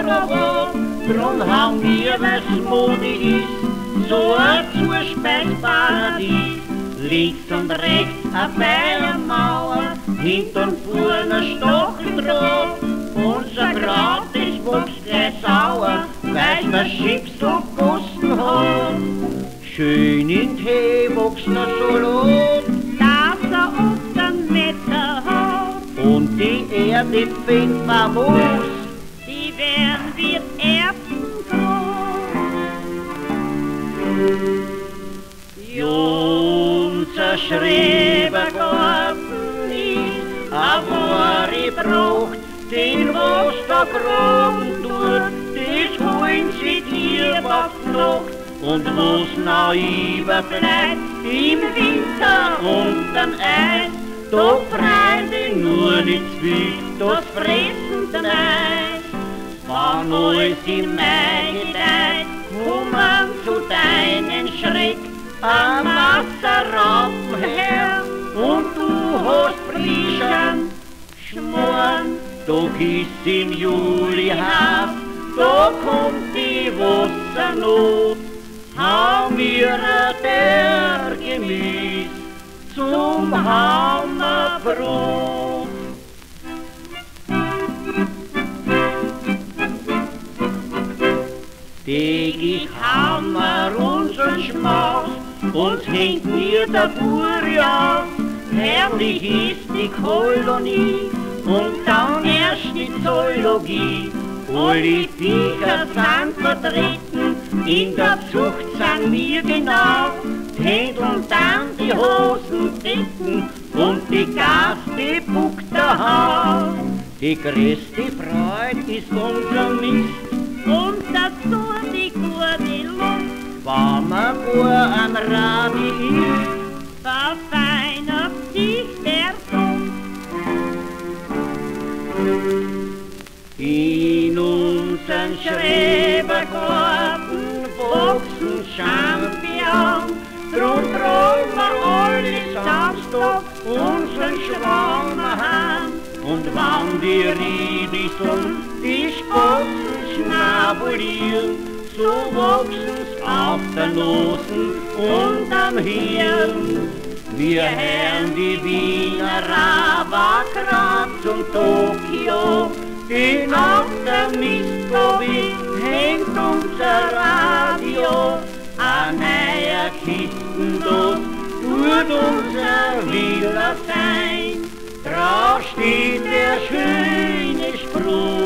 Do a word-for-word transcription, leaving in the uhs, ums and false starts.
Krawatt. Drum haben wir, was Mode ist, so ein Zuspeisparadies. Links und rechts a Bayermauer, hinter und vorne Stacheldraht. Unser Gratis wächst gleich sauer, weil's der Chips und Posten hat. Schön in Tee wächst der Salat, dass er oft einen Meter hat. und die Erde fängt famos, Die werden wie Erbsen groß. unser Schrebergarten ist a wahre Pracht, den was da graben tut, das holen sie dir auf Nacht. Und was noch überbleibt im Winter unterm Eis, da freuen die nur nicht viel, das fressen den Mais. Wann alles im Mai gedeiht, kommen zu deinen Schreck ein Wasserraupen her, und du hast frischen Schmoren. Doch ist im Juli Haft, da kommt die Wassernot. Hau mir der Gemüse zum Hammerbrot. Täglich hammer unseren Schmaus, uns hängt mir der Furie auf. Herrlich ist die Kolonie und dann erst die Zoologie. Alle Viecher sind vertreten, in der Zucht sind wir genau. Händeln dann die Hosen dicken und die Gas, die buckt der Haut. Die größte Freude ist unser Mist Und dazu die gute Luft, wenn man nur am Radi ist. verfeinert sich der Duft. In unseren Schrebergarten wachsen Champignons, drum tragen wir alle Samstag unseren Schwanger heim. Und wenn die Ribis und die Spatzen schnabulieren, so wachsen's auf der Nosen und am Hirn. Wir hören die Wiener Rava, Graz und Tokio, in auf der Mistgabel hängt unser Radio. Ein neuer Kistendos tut unser Willer sein, drauf steht der schöne Spruch.